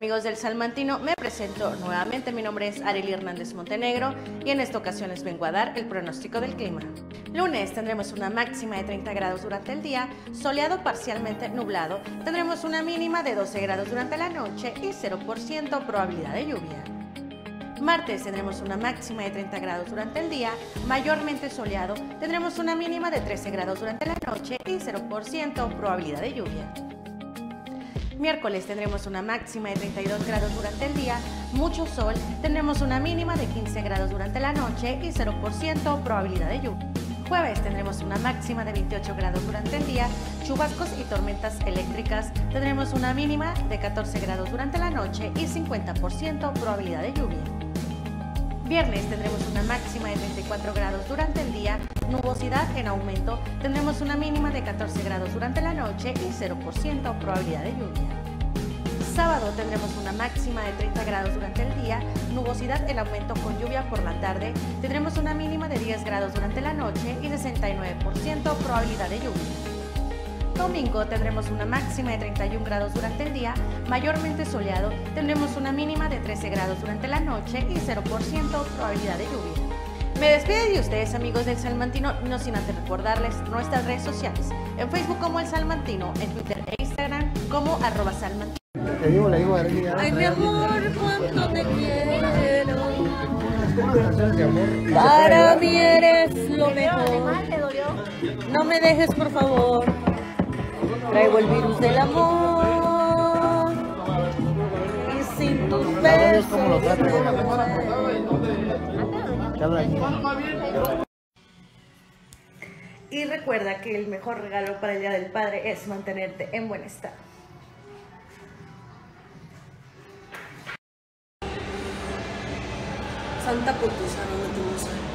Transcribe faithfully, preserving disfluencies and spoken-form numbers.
Amigos del Salmantino, me presento nuevamente. Mi nombre es Arely Hernández Montenegro y en esta ocasión les vengo a dar el pronóstico del clima. Lunes tendremos una máxima de treinta grados durante el día, soleado parcialmente nublado. Tendremos una mínima de doce grados durante la noche y cero por ciento probabilidad de lluvia. Martes tendremos una máxima de treinta grados durante el día, mayormente soleado. Tendremos una mínima de trece grados durante la noche y cero por ciento probabilidad de lluvia. Miércoles tendremos una máxima de treinta y dos grados durante el día, mucho sol, tendremos una mínima de quince grados durante la noche y cero por ciento probabilidad de lluvia. Jueves tendremos una máxima de veintiocho grados durante el día, chubascos y tormentas eléctricas, tendremos una mínima de catorce grados durante la noche y cincuenta por ciento probabilidad de lluvia. Viernes tendremos una máxima de treinta y cuatro grados durante el día, nubosidad en aumento, tendremos una mínima de catorce grados durante la noche y cero por ciento probabilidad de lluvia. Sábado tendremos una máxima de treinta grados durante el día, nubosidad en aumento con lluvia por la tarde, tendremos una mínima de diez grados durante la noche y sesenta y nueve por ciento probabilidad de lluvia. Domingo tendremos una máxima de treinta y un grados durante el día, mayormente soleado, tendremos una mínima de trece grados durante la noche y cero por ciento probabilidad de lluvia. Me despido de ustedes, amigos del Salmantino, no sin antes recordarles nuestras redes sociales, en Facebook como El Salmantino, en Twitter e Instagram como arroba Salmantino. Te digo, le digo a Arely, Ay, mi amor, cuánto te quiero. amor. Para mí eres lo mejor. No me dejes, por favor. Traigo el virus del amor. Y sin tus besos. ¿Cómo lo trata? Y recuerda que el mejor regalo para el Día del Padre es mantenerte en buen estado. Santa Putusa, no me tuvo.